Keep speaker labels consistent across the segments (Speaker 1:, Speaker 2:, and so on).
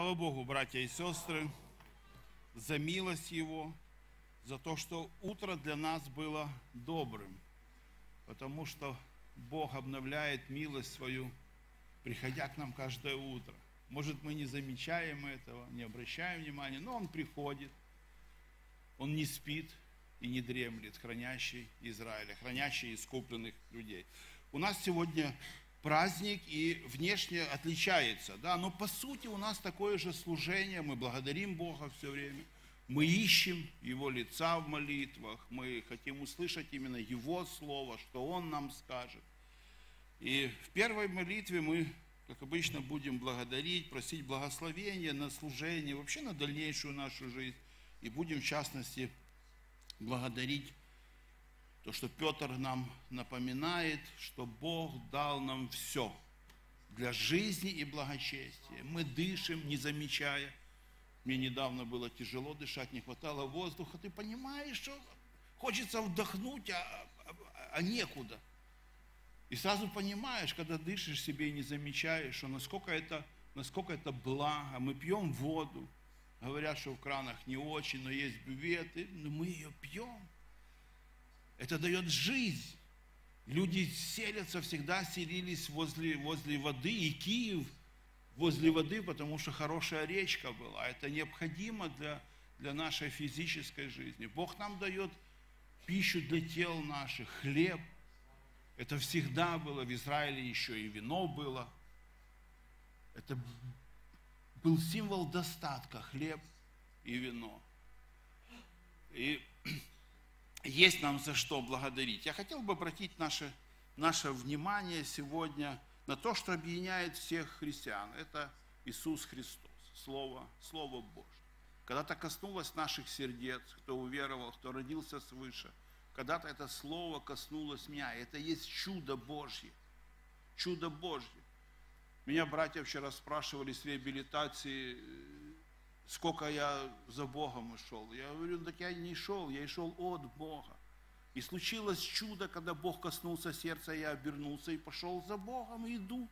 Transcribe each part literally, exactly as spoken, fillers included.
Speaker 1: Слава Богу, братья и сестры, за милость Его, за то, что утро для нас было добрым, потому что Бог обновляет милость свою, приходя к нам каждое утро. Может, мы не замечаем этого, не обращаем внимания, но Он приходит, Он не спит и не дремлет, хранящий Израиля, хранящий искупленных людей. У нас сегодня праздник и внешне отличается, да, но по сути у нас такое же служение, мы благодарим Бога все время, мы ищем Его лица в молитвах, мы хотим услышать именно Его Слово, что Он нам скажет. И в первой молитве мы, как обычно, будем благодарить, просить благословения на служение, вообще на дальнейшую нашу жизнь, и будем в частности благодарить то, что Петр нам напоминает, что Бог дал нам все для жизни и благочестия. Мы дышим, не замечая. Мне недавно было тяжело дышать, не хватало воздуха. Ты понимаешь, что хочется вдохнуть, а, а, а некуда. И сразу понимаешь, когда дышишь себе и не замечаешь, что насколько это, насколько это благо. Мы пьем воду. Говорят, что в кранах не очень, но есть бюветы, но мы ее пьем. Это дает жизнь. Люди селятся, всегда селились возле, возле воды, и Киев возле воды, потому что хорошая речка была. Это необходимо для, для нашей физической жизни. Бог нам дает пищу для тел наших, хлеб. Это всегда было. В Израиле еще и вино было. Это был символ достатка, хлеб и вино. И есть нам за что благодарить. Я хотел бы обратить наше, наше внимание сегодня на то, что объединяет всех христиан. Это Иисус Христос, Слово, Слово Божье. Когда-то коснулось наших сердец, кто уверовал, кто родился свыше. Когда-то это Слово коснулось меня. Это есть чудо Божье. Чудо Божье. Меня братья вчера спрашивали с реабилитации, сколько я за Богом шел. Я говорю, так я не шел, я и шел от Бога. И случилось чудо, когда Бог коснулся сердца, я обернулся и пошел за Богом, и иду.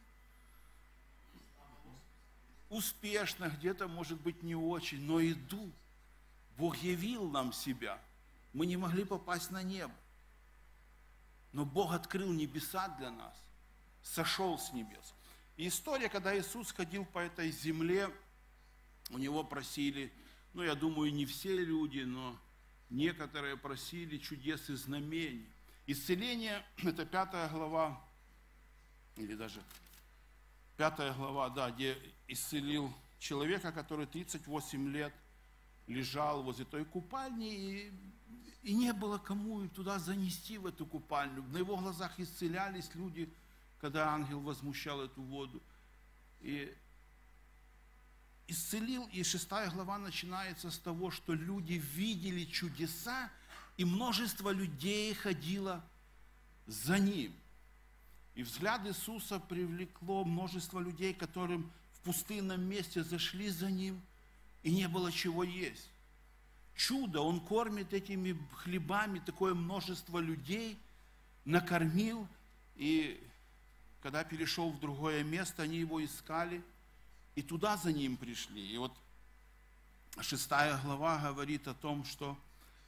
Speaker 1: Успешно, где-то, может быть, не очень, но иду. Бог явил нам себя. Мы не могли попасть на небо. Но Бог открыл небеса для нас, сошел с небес. И история, когда Иисус ходил по этой земле, у Него просили, ну, я думаю, не все люди, но некоторые просили чудес и знамений. Исцеление, это пятая глава, или даже пятая глава, да, где исцелил человека, который тридцать восемь лет лежал возле той купальни, и, и не было кому туда занести, в эту купальню. На его глазах исцелялись люди, когда ангел возмущал эту воду. И исцелил, и шестая глава начинается с того, что люди видели чудеса, и множество людей ходило за Ним. И взгляд Иисуса привлекло множество людей, которым в пустынном месте зашли за Ним, и не было чего есть. Чудо, Он кормит этими хлебами такое множество людей, накормил, и когда перешел в другое место, они Его искали, и туда за Ним пришли. И вот шестая глава говорит о том, что...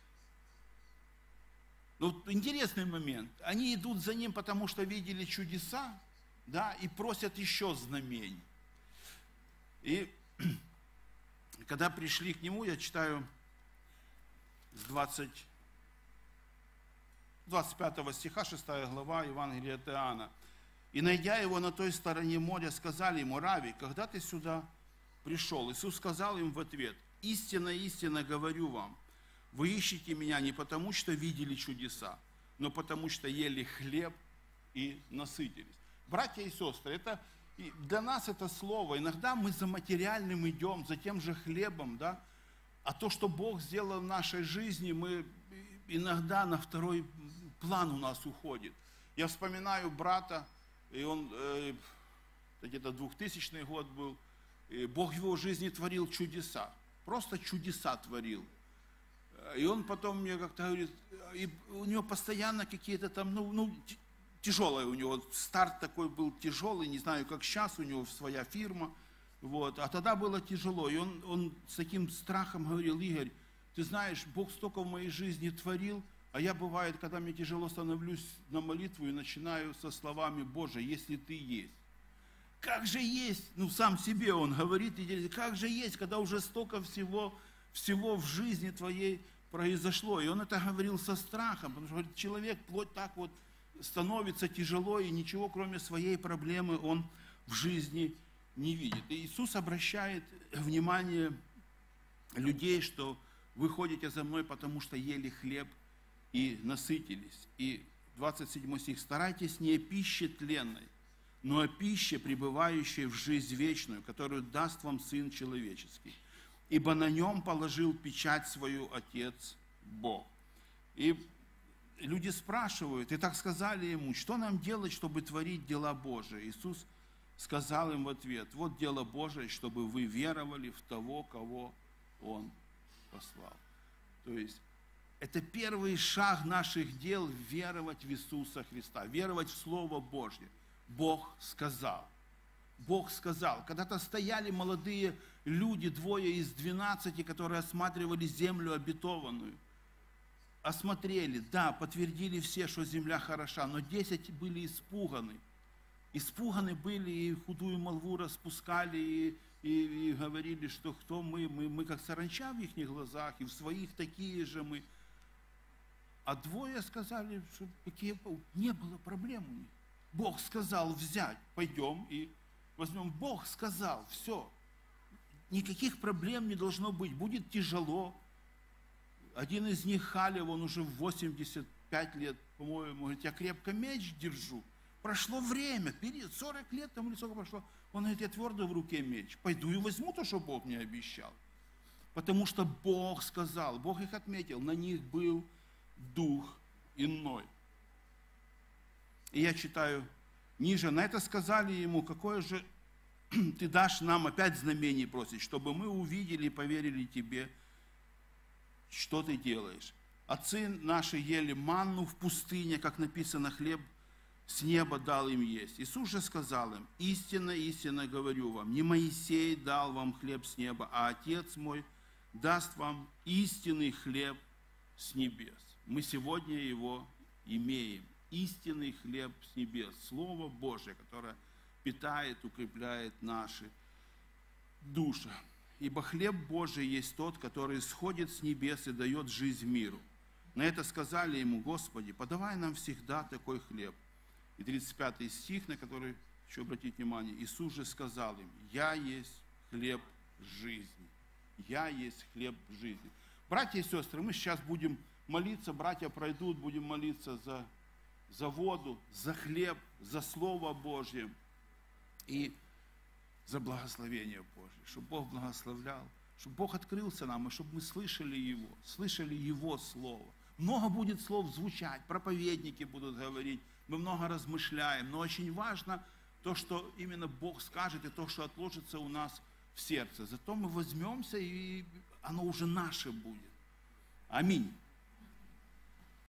Speaker 1: Ну, интересный момент. Они идут за Ним, потому что видели чудеса, да, и просят еще знамений. И когда пришли к Нему, я читаю с двадцать, двадцать пятого стиха, шестая глава, Евангелия от Иоанна. И, найдя Его на той стороне моря, сказали Ему: Рави, когда Ты сюда пришел? Иисус сказал им в ответ: истинно, истинно говорю вам, вы ищете Меня не потому, что видели чудеса, но потому, что ели хлеб и насытились. Братья и сестры, это, для нас это слово. Иногда мы за материальным идем, за тем же хлебом, да? А то, что Бог сделал в нашей жизни, мы иногда на второй план у нас уходит. Я вспоминаю брата, и он, э, где-то двухтысячный год был, и Бог в его жизни творил чудеса, просто чудеса творил. И он потом мне как-то говорит, и у него постоянно какие-то там, ну, ну, тяжелые у него, старт такой был тяжелый, не знаю, как сейчас, у него своя фирма, Вот. А тогда было тяжело. И он, он с таким страхом говорил: Игорь, ты знаешь, Бог столько в моей жизни творил, а я, бывает, когда мне тяжело, становлюсь на молитву и начинаю со словами: Боже, если ты есть. Как же есть, ну сам себе он говорит, и как же есть, когда уже столько всего, всего в жизни твоей произошло. И он это говорил со страхом, потому что говорит, человек плоть так вот становится тяжело, и ничего кроме своей проблемы он в жизни не видит. И Иисус обращает внимание людей, что вы ходите за мной, потому что ели хлеб и насытились. И двадцать седьмой стих: старайтесь не о пище тленной, но о пище, пребывающей в жизнь вечную, которую даст вам Сын Человеческий. Ибо на нем положил печать свою Отец Бог. И люди спрашивают, и так сказали ему: что нам делать, чтобы творить дела Божии? Иисус сказал им в ответ: вот дело Божие, чтобы вы веровали в того, кого Он послал. То есть это первый шаг наших дел — веровать в Иисуса Христа, веровать в Слово Божье. Бог сказал. Бог сказал. Когда-то стояли молодые люди, двое из двенадцати, которые осматривали землю обетованную. Осмотрели, да, подтвердили все, что земля хороша, но десять были испуганы. Испуганы были и худую молву распускали, и, и, и говорили, что кто мы, мы, мы как саранча в их глазах, и в своих такие же мы. А двое сказали, что какие, не было проблем у них. Бог сказал взять, пойдем и возьмем. Бог сказал, все. Никаких проблем не должно быть, будет тяжело. Один из них, Халев, он уже в восемьдесят пять лет, по-моему, говорит: я крепко меч держу. Прошло время, период, сорок лет там или сколько прошло. Он говорит: я твердо в руке меч. Пойду и возьму то, что Бог мне обещал. Потому что Бог сказал, Бог их отметил, на них был дух иной. И я читаю ниже: на это сказали ему: какое же ты дашь нам опять знамений просить, чтобы мы увидели и поверили тебе, что ты делаешь. Отцы наши ели манну в пустыне, как написано, хлеб с неба дал им есть. Иисус же сказал им: истинно, истинно говорю вам, не Моисей дал вам хлеб с неба, а Отец мой даст вам истинный хлеб с небес. Мы сегодня его имеем. Истинный хлеб с небес. Слово Божие, которое питает, укрепляет наши души. Ибо хлеб Божий есть тот, который сходит с небес и дает жизнь миру. На это сказали ему: Господи, подавай нам всегда такой хлеб. И тридцать пятый стих, на который еще обратить внимание: Иисус же сказал им: я есть хлеб жизни. Я есть хлеб жизни. Братья и сестры, мы сейчас будем молиться, братья пройдут, будем молиться за, за воду, за хлеб, за Слово Божье и за благословение Божье, чтобы Бог благословлял, чтобы Бог открылся нам, и чтобы мы слышали Его, слышали Его Слово. Много будет слов звучать, проповедники будут говорить, мы много размышляем, но очень важно то, что именно Бог скажет, и то, что отложится у нас в сердце. Зато мы возьмемся, и оно уже наше будет. Аминь.